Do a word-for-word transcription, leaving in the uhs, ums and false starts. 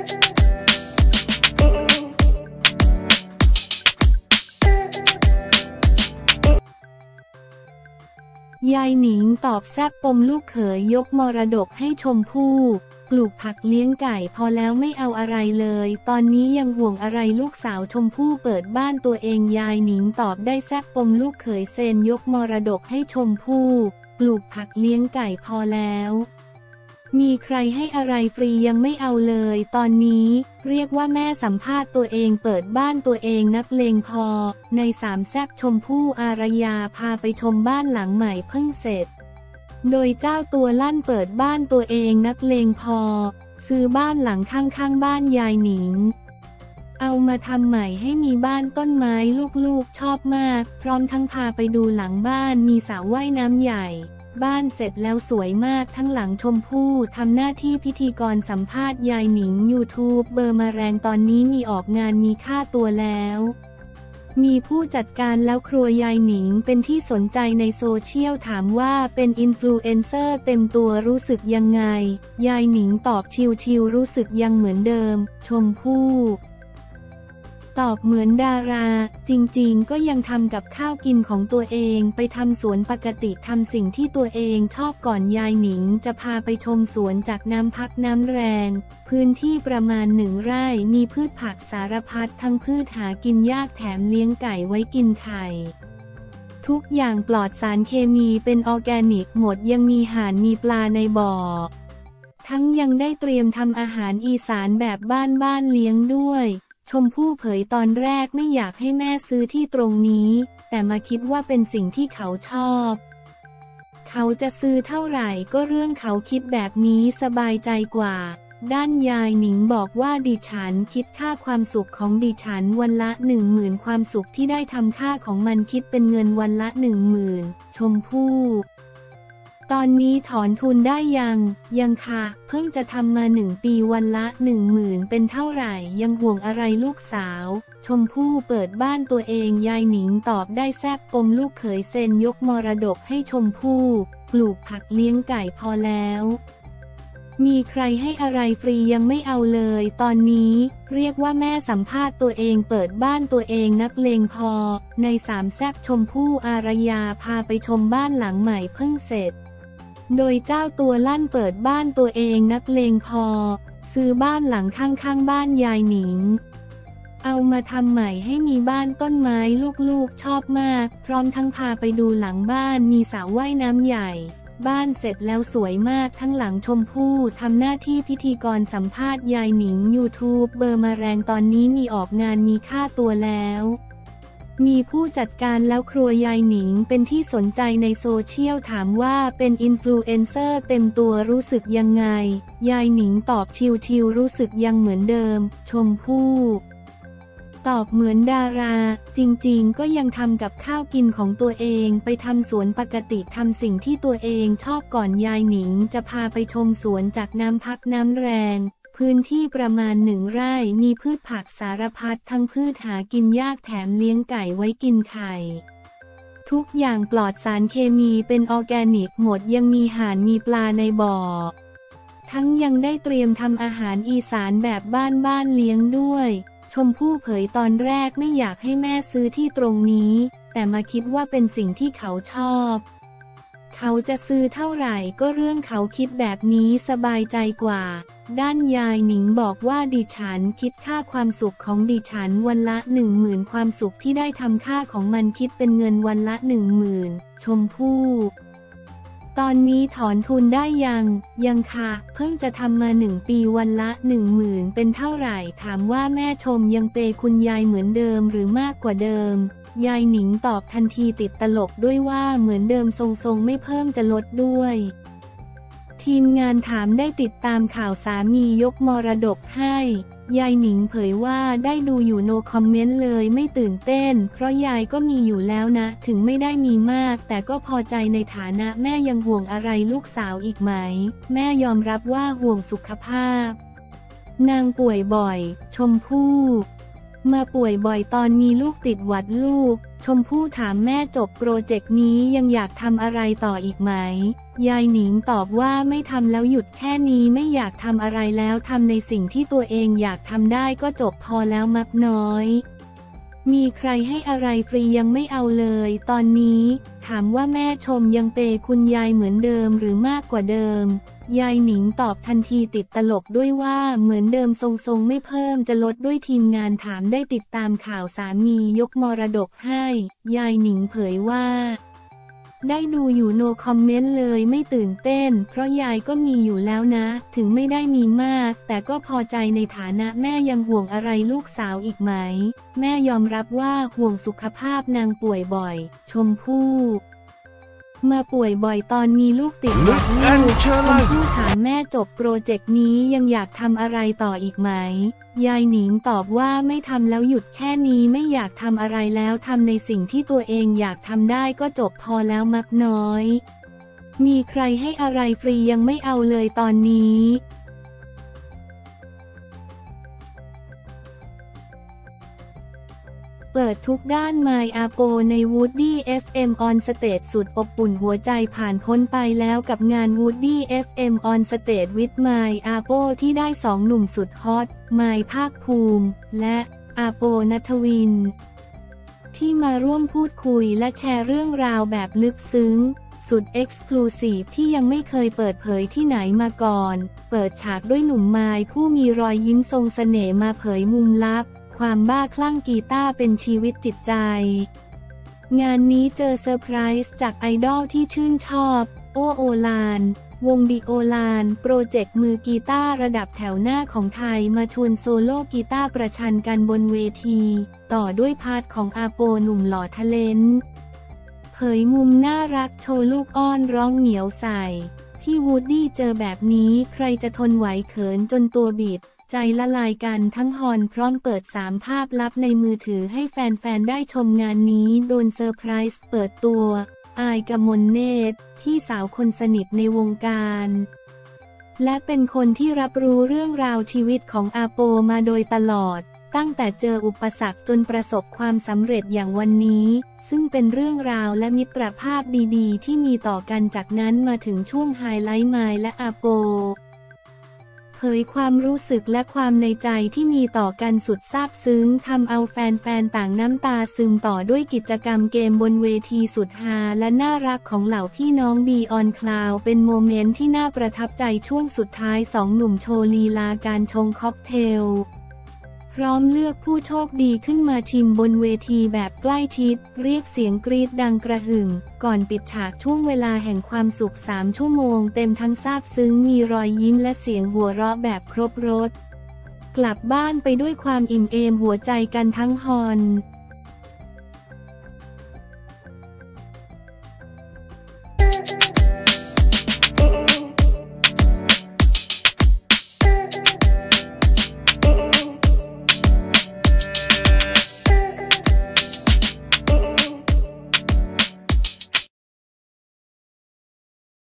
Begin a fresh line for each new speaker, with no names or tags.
ยายหนิงตอบแซ่บปมลูกเขยยกมรดกให้ชมพู่ปลูกผักเลี้ยงไก่พอแล้วไม่เอาอะไรเลยตอนนี้ยังห่วงอะไรลูกสาวชมพู่เปิดบ้านตัวเองยายหนิงตอบได้แซ่บปมลูกเขยเซ็นยกมรดกให้ชมพู่ปลูกผักเลี้ยงไก่พอแล้วมีใครให้อะไรฟรียังไม่เอาเลยตอนนี้เรียกว่าแม่สัมภาษณ์ตัวเองเปิดบ้านตัวเองนักเลงพอในสามแซ่บชมพู่อารยาพาไปชมบ้านหลังใหม่เพิ่งเสร็จโดยเจ้าตัวลั่นเปิดบ้านตัวเองนักเลงพอซื้อบ้านหลังข้างๆบ้านยายหนิงเอามาทำใหม่ให้มีบ้านต้นไม้ลูกๆชอบมากพร้อมทั้งพาไปดูหลังบ้านมีสระว่ายน้ำใหญ่บ้านเสร็จแล้วสวยมากทั้งหลังชมพู่ทำหน้าที่พิธีกรสัมภาษณ์ยายหนิง ยูทูบ เบอร์มาแรงตอนนี้มีออกงานมีค่าตัวแล้วมีผู้จัดการแล้วครัวยายหนิงเป็นที่สนใจในโซเชียลถามว่าเป็นอินฟลูเอนเซอร์เต็มตัวรู้สึกยังไงยายหนิงตอบชิวๆรู้สึกยังเหมือนเดิมชมพู่ตอบเหมือนดาราจริงๆก็ยังทำกับข้าวกินของตัวเองไปทำสวนปกติทำสิ่งที่ตัวเองชอบก่อนยายหนิงจะพาไปชมสวนจากน้ำพักน้ำแรงพื้นที่ประมาณหนึ่งไร่มีพืชผักสารพัดทั้งพืชหากินยากแถมเลี้ยงไก่ไว้กินไข่ทุกอย่างปลอดสารเคมีเป็นออร์แกนิกหมดยังมีห่านมีปลาในบ่อทั้งยังได้เตรียมทำอาหารอีสานแบบบ้านๆเลี้ยงด้วยชมพู่เผยตอนแรกไม่อยากให้แม่ซื้อที่ตรงนี้แต่มาคิดว่าเป็นสิ่งที่เขาชอบเขาจะซื้อเท่าไหร่ก็เรื่องเขาคิดแบบนี้สบายใจกว่าด้านยายหนิงบอกว่าดิฉันคิดค่าความสุขของดิฉันวันละหนึ่งหมื่นความสุขที่ได้ทำค่าของมันคิดเป็นเงินวันละหนึ่งหมื่นชมพู่ตอนนี้ถอนทุนได้ยังยังค่ะเพิ่งจะทำมาหนึ่งปีวันละหนึ่งหมื่นเป็นเท่าไหร่ยังห่วงอะไรลูกสาวชมพู่เปิดบ้านตัวเองยายหนิงตอบได้แซ่บปมลูกเขยเซ็นยกมรดกให้ชมพู่ปลูกผักเลี้ยงไก่พอแล้วมีใครให้อะไรฟรียังไม่เอาเลยตอนนี้เรียกว่าแม่สัมภาษณ์ตัวเองเปิดบ้านตัวเองนักเลงพอในสามแซ่บชมพู่อารยาพาไปชมบ้านหลังใหม่เพิ่งเสร็จโดยเจ้าตัวลั่นเปิดบ้านตัวเองนักเลงพอซื้อบ้านหลังข้างๆบ้านยายหนิงเอามาทำใหม่ให้มีบ้านต้นไม้ลูกๆชอบมากพร้อมทั้งพาไปดูหลังบ้านมีสระว่ายน้ำใหญ่บ้านเสร็จแล้วสวยมากทั้งหลังชมพู่ทำหน้าที่พิธีกรสัมภาษณ์ยายหนิง ยูทูบ เบอร์มาแรงตอนนี้มีออกงานมีค่าตัวแล้วมีผู้จัดการแล้วครัวยายหนิงเป็นที่สนใจในโซเชียลถามว่าเป็นอินฟลูเอนเซอร์เต็มตัวรู้สึกยังไงยายหนิงตอบชิวๆรู้สึกยังเหมือนเดิมชมพู่ตอบเหมือนดาราจริงๆก็ยังทำกับข้าวกินของตัวเองไปทำสวนปกติทำสิ่งที่ตัวเองชอบก่อนยายหนิงจะพาไปชมสวนจากน้ำพักน้ำแรงพื้นที่ประมาณหนึ่งไร่มีพืชผักสารพัดทั้งพืชหากินยากแถมเลี้ยงไก่ไว้กินไข่ทุกอย่างปลอดสารเคมีเป็นออร์แกนิกหมดยังมีห่านมีปลาในบ่อทั้งยังได้เตรียมทำอาหารอีสานแบบบ้านๆเลี้ยงด้วยชมพู่เผยตอนแรกไม่อยากให้แม่ซื้อที่ตรงนี้แต่มาคิดว่าเป็นสิ่งที่เขาชอบเขาจะซื้อเท่าไหร่ก็เรื่องเขาคิดแบบนี้สบายใจกว่าด้านยายหนิงบอกว่าดิฉันคิดค่าความสุขของดิฉันวันละหนึ่งหมื่นความสุขที่ได้ทำค่าของมันคิดเป็นเงินวันละหนึ่งหมื่นชมพู่ตอนนี้ถอนทุนได้ยังยังค่ะเพิ่งจะทำมาหนึ่งปีวันละหนึ่งหมื่นเป็นเท่าไหร่ถามว่าแม่ชมยังเปย์คุณยายเหมือนเดิมหรือมากกว่าเดิมยายหนิงตอบทันทีติดตลกด้วยว่าเหมือนเดิมทรงๆไม่เพิ่มจะลดด้วยทีมงานถามได้ติดตามข่าวสามียกมรดกให้ยายหนิงเผยว่าได้ดูอยู่โนคอมเมนต์เลยไม่ตื่นเต้นเพราะยายก็มีอยู่แล้วนะถึงไม่ได้มีมากแต่ก็พอใจในฐานะแม่ยังห่วงอะไรลูกสาวอีกไหมแม่ยอมรับว่าห่วงสุขภาพนางป่วยบ่อยชมพู่มาป่วยบ่อยตอนมีลูกติดหวัดลูกชมพู่ถามแม่จบโปรเจกต์นี้ยังอยากทำอะไรต่ออีกไหมยายหนิงตอบว่าไม่ทำแล้วหยุดแค่นี้ไม่อยากทำอะไรแล้วทำในสิ่งที่ตัวเองอยากทำได้ก็จบพอแล้วมักน้อยมีใครให้อะไรฟรียังไม่เอาเลยตอนนี้ถามว่าแม่ชมยังเปย์คุณยายเหมือนเดิมหรือมากกว่าเดิมยายหนิงตอบทันทีติดตลกด้วยว่าเหมือนเดิมทรงๆไม่เพิ่มจะลดด้วยทีมงานถามได้ติดตามข่าวสามียกมรดกให้ยายหนิงเผยว่าได้ดูอยู่โนคอมเมนต์เลยไม่ตื่นเต้นเพราะยายก็มีอยู่แล้วนะถึงไม่ได้มีมากแต่ก็พอใจในฐานะแม่ยังห่วงอะไรลูกสาวอีกไหมแม่ยอมรับว่าห่วงสุขภาพนางป่วยบ่อยชมพู่มาป่วยบ่อยตอนมีลูกติดจากลูกชมพู่ถามแม่จบโปรเจกต์นี้ยังอยากทำอะไรต่ออีกไหมยายหนิงตอบว่าไม่ทำแล้วหยุดแค่นี้ไม่อยากทำอะไรแล้วทำในสิ่งที่ตัวเองอยากทำได้ก็จบพอแล้วมักน้อยมีใครให้อะไรฟรียังไม่เอาเลยตอนนี้เปิดทุกด้านมายอาโปใน Woody เอฟ เอ็ม On Stage สุดอบอุ่นหัวใจผ่านพ้นไปแล้วกับงาน Woody เอฟ เอ็ม On Stage with มายอาโปที่ได้สองหนุ่มสุดฮอตมายภาคภูมิและอาโปณัฐวินที่มาร่วมพูดคุยและแชร์เรื่องราวแบบลึกซึ้งสุดเอ็กซ์คลูซีฟที่ยังไม่เคยเปิดเผยที่ไหนมาก่อนเปิดฉากด้วยหนุ่มมายผู้มีรอยยิ้มทรงเสน่ห์มาเผยมุมลับความบ้าคลั่งกีตาร์เป็นชีวิตจิตใจงานนี้เจอเซอร์ไพรส์จากไอดอลที่ชื่นชอบโอโอลานวงดิโอลานโปรเจกต์มือกีตาร์ระดับแถวหน้าของไทยมาชวนโซโล่กีตาร์ประชันกันบนเวทีต่อด้วยพาร์ทของอาโปหนุ่มหล่อทะเลนเผยมุมน่ารักโชว์ลูกอ้อนร้องเหนียวใส่ที่วูดดี้เจอแบบนี้ใครจะทนไหวเขินจนตัวบิดใจละลายกันทั้งฮอนพร้อมเปิดสามภาพลับในมือถือให้แฟนๆได้ชมงานนี้โดนเซอร์ไพรส์เปิดตัวอายกมลเนตรที่สาวคนสนิทในวงการและเป็นคนที่รับรู้เรื่องราวชีวิตของอาโปมาโดยตลอดตั้งแต่เจออุปสรรคจนประสบความสำเร็จอย่างวันนี้ซึ่งเป็นเรื่องราวและมิตรภาพดีๆที่มีต่อกันจากนั้นมาถึงช่วงไฮไลท์มายและอาโปเผยความรู้สึกและความในใจที่มีต่อกันสุดซาบซึ้งทำเอาแฟนๆต่างน้ำตาซึมต่อด้วยกิจกรรมเกมบนเวทีสุดฮาและน่ารักของเหล่าพี่น้องบีออนคลาวเป็นโมเมนต์ที่น่าประทับใจช่วงสุดท้ายสองหนุ่มโชว์ลีลาการชงค็อกเทลพร้อมเลือกผู้โชคดีขึ้นมาชิมบนเวทีแบบใกล้ชิดเรียกเสียงกรี๊ดดังกระหึ่มก่อนปิดฉากช่วงเวลาแห่งความสุขสามชั่วโมงเต็มทั้งซาบซึ้งมีรอยยิ้มและเสียงหัวเราะแบบครบรสกลับบ้านไปด้วยความอิ่มเอมหัวใจกันทั้งฮอน